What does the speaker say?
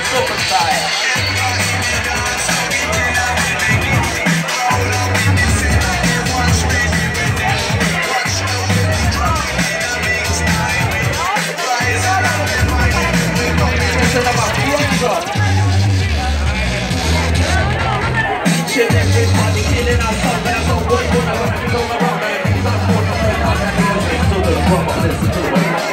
super style. Questa è la mafia. Each and everybody killing us up, and I go, boy, boy, I wanna go around, and he's not going to play my music to the drum, listen to it.